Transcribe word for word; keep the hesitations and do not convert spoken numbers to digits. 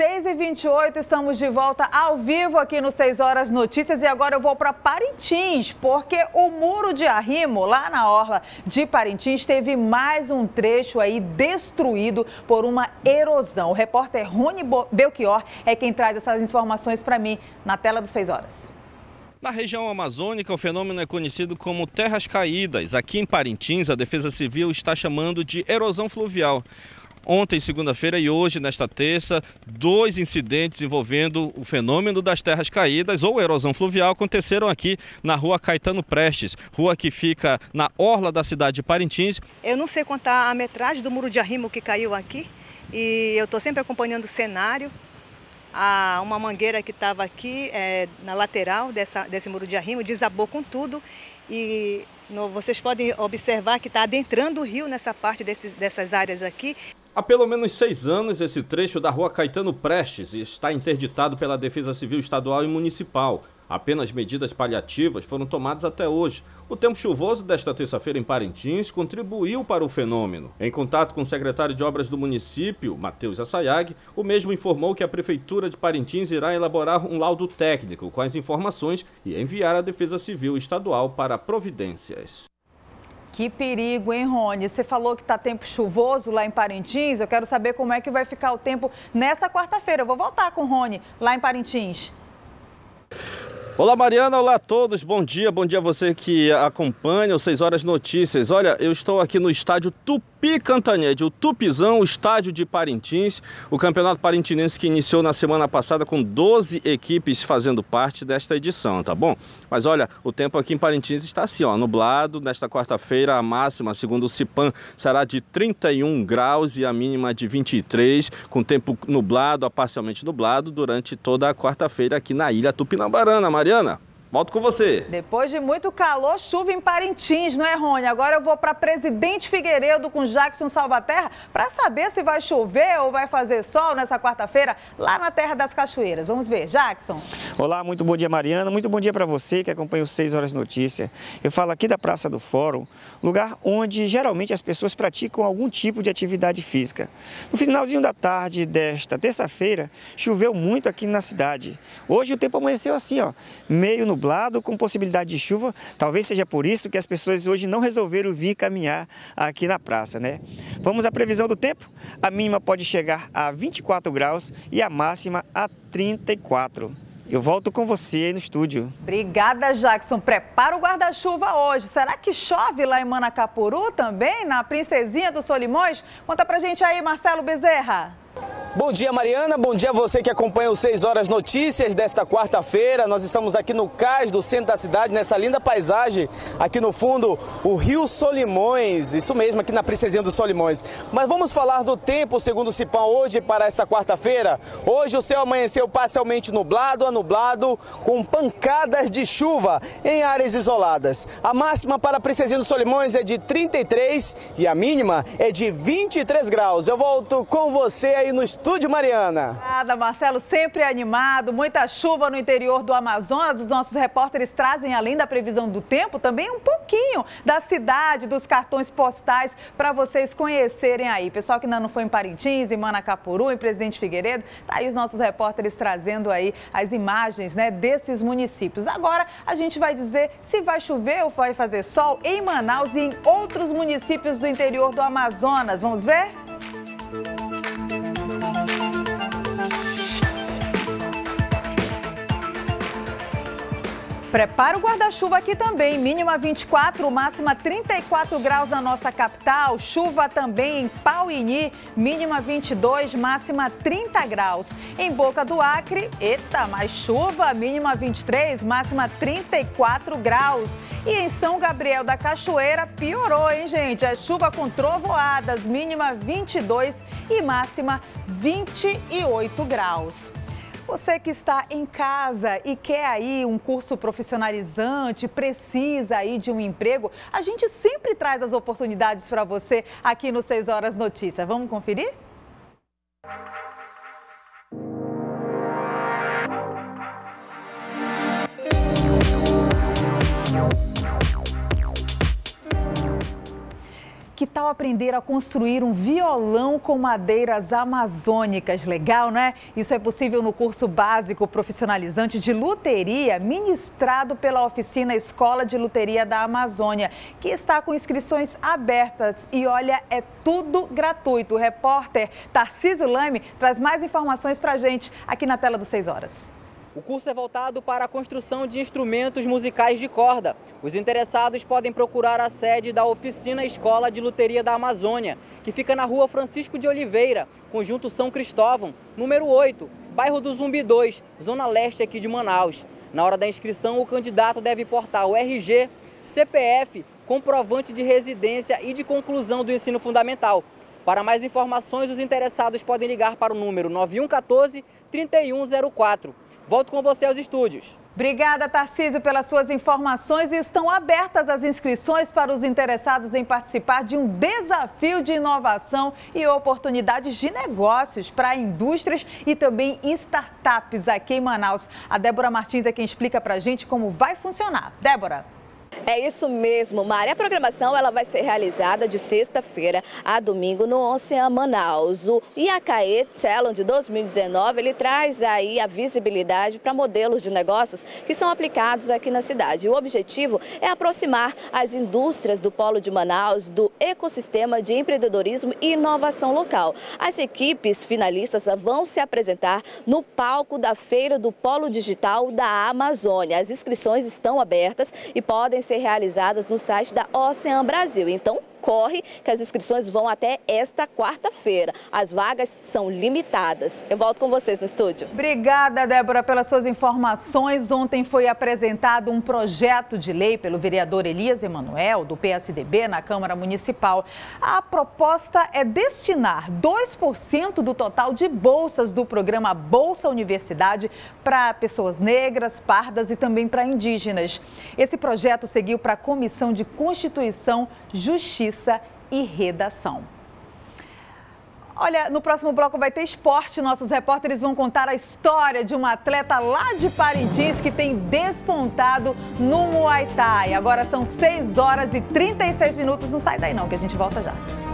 seis e vinte e oito, estamos de volta ao vivo aqui no seis horas Notícias e agora eu vou para Parintins, porque o muro de arrimo lá na orla de Parintins teve mais um trecho aí destruído por uma erosão. O repórter Rony Belchior é quem traz essas informações para mim na tela do seis horas. Na região amazônica, o fenômeno é conhecido como terras caídas. Aqui em Parintins, a Defesa Civil está chamando de erosão fluvial. Ontem, segunda-feira, e hoje, nesta terça, dois incidentes envolvendo o fenômeno das terras caídas ou erosão fluvial aconteceram aqui na rua Caetano Prestes, rua que fica na orla da cidade de Parintins. Eu não sei contar a metragem do muro de arrimo que caiu aqui e eu estou sempre acompanhando o cenário. Há uma mangueira que estava aqui é, na lateral dessa, desse muro de arrimo desabou com tudo e no, vocês podem observar que está adentrando o rio nessa parte desses, dessas áreas aqui. Há pelo menos seis anos, esse trecho da rua Caetano Prestes está interditado pela Defesa Civil Estadual e Municipal. Apenas medidas paliativas foram tomadas até hoje. O tempo chuvoso desta terça-feira em Parintins contribuiu para o fenômeno. Em contato com o secretário de Obras do município, Matheus Assayag, o mesmo informou que a Prefeitura de Parintins irá elaborar um laudo técnico com as informações e enviar à Defesa Civil Estadual para providências. Que perigo, hein, Rony? Você falou que está tempo chuvoso lá em Parintins. Eu quero saber como é que vai ficar o tempo nessa quarta-feira. Eu vou voltar com o Rony lá em Parintins. Olá, Mariana, olá a todos, bom dia, bom dia a você que acompanha o seis horas Notícias. Olha, eu estou aqui no estádio Tupi Cantanhede, o Tupizão, o estádio de Parintins, o campeonato parintinense que iniciou na semana passada com doze equipes fazendo parte desta edição, tá bom? Mas olha, o tempo aqui em Parintins está assim, ó, nublado. Nesta quarta-feira a máxima, segundo o Cipan, será de trinta e um graus e a mínima de vinte e três, com tempo nublado a parcialmente nublado durante toda a quarta-feira aqui na ilha Tupinambarana. Mariana, volto com você. Depois de muito calor, chuva em Parintins, não é, Rony? Agora eu vou para Presidente Figueiredo com Jackson Salvaterra para saber se vai chover ou vai fazer sol nessa quarta-feira lá na Terra das Cachoeiras. Vamos ver, Jackson. Olá, muito bom dia, Mariana. Muito bom dia para você que acompanha o seis horas Notícia. Eu falo aqui da Praça do Fórum, lugar onde geralmente as pessoas praticam algum tipo de atividade física. No finalzinho da tarde desta terça-feira, choveu muito aqui na cidade. Hoje o tempo amanheceu assim, ó, meio nublado, com possibilidade de chuva. Talvez seja por isso que as pessoas hoje não resolveram vir caminhar aqui na praça, né? Vamos à previsão do tempo? A mínima pode chegar a vinte e quatro graus e a máxima a trinta e quatro. Eu volto com você aí no estúdio. Obrigada, Jackson. Prepara o guarda-chuva hoje. Será que chove lá em Manacapuru também, na Princesinha dos Solimões? Conta pra gente aí, Marcelo Bezerra. Bom dia, Mariana. Bom dia a você que acompanha o seis horas Notícias desta quarta-feira. Nós estamos aqui no cais do centro da cidade, nessa linda paisagem. Aqui no fundo, o Rio Solimões. Isso mesmo, aqui na Princesinha dos Solimões. Mas vamos falar do tempo, segundo o Cipan, hoje para essa quarta-feira. Hoje o céu amanheceu parcialmente nublado a nublado, com pancadas de chuva em áreas isoladas. A máxima para a Princesinha dos Solimões é de trinta e três e a mínima é de vinte e três graus. Eu volto com você aí no estúdio. Estúdio, Mariana. Obrigada, Marcelo, sempre animado, muita chuva no interior do Amazonas. Os nossos repórteres trazem, além da previsão do tempo, também um pouquinho da cidade, dos cartões postais para vocês conhecerem aí. Pessoal que ainda não foi em Parintins, em Manacapuru, em Presidente Figueiredo, tá aí os nossos repórteres trazendo aí as imagens, né, desses municípios. Agora a gente vai dizer se vai chover ou vai fazer sol em Manaus e em outros municípios do interior do Amazonas. Vamos ver? Prepara o guarda-chuva aqui também, mínima vinte e quatro, máxima trinta e quatro graus na nossa capital. Chuva também em Pauini, mínima vinte e dois, máxima trinta graus. Em Boca do Acre, eita, mais chuva, mínima vinte e três, máxima trinta e quatro graus. E em São Gabriel da Cachoeira, piorou, hein, gente? É chuva com trovoadas, mínima vinte e dois e máxima vinte e oito graus. Você que está em casa e quer aí um curso profissionalizante, precisa aí de um emprego, a gente sempre traz as oportunidades para você aqui no seis horas Notícias. Vamos conferir? que tal aprender a construir um violão com madeiras amazônicas? Legal, né? Isso é possível no curso básico profissionalizante de luteria, ministrado pela oficina Escola de Luteria da Amazônia, que está com inscrições abertas. E olha, é tudo gratuito. O repórter Tarcísio Lame traz mais informações pra gente aqui na tela do seis horas. O curso é voltado para a construção de instrumentos musicais de corda. Os interessados podem procurar a sede da oficina Escola de Luteria da Amazônia, que fica na rua Francisco de Oliveira, Conjunto São Cristóvão, número oito, bairro do Zumbi dois, zona leste aqui de Manaus. Na hora da inscrição, o candidato deve portar o R G, C P F, comprovante de residência e de conclusão do ensino fundamental. Para mais informações, os interessados podem ligar para o número nove um um quatro, três um zero quatro. Volto com você aos estúdios. Obrigada, Tarcísio, pelas suas informações. E estão abertas as inscrições para os interessados em participar de um desafio de inovação e oportunidades de negócios para indústrias e também startups aqui em Manaus. A Débora Martins é quem explica para a gente como vai funcionar. Débora. É isso mesmo, Mari. A programação ela vai ser realizada de sexta-feira a domingo no Ocean Manaus. O Iacaê Challenge dois mil e dezenove, ele traz aí a visibilidade para modelos de negócios que são aplicados aqui na cidade. O objetivo é aproximar as indústrias do Polo de Manaus do ecossistema de empreendedorismo e inovação local. As equipes finalistas vão se apresentar no palco da Feira do Polo Digital da Amazônia. As inscrições estão abertas e podem ser realizadas no site da Ocean Brasil. Então, corre que as inscrições vão até esta quarta-feira. As vagas são limitadas. Eu volto com vocês no estúdio. Obrigada, Débora, pelas suas informações. Ontem foi apresentado um projeto de lei pelo vereador Elias Emanuel, do P S D B, na Câmara Municipal. A proposta é destinar dois por cento do total de bolsas do programa Bolsa Universidade para pessoas negras, pardas e também para indígenas. Esse projeto seguiu para a Comissão de Constituição, Justiça e Redação. Olha, no próximo bloco vai ter esporte. Nossos repórteres vão contar a história de uma atleta lá de Parintins que tem despontado no Muay Thai. Agora são seis horas e trinta e seis minutos. Não sai daí não, que a gente volta já.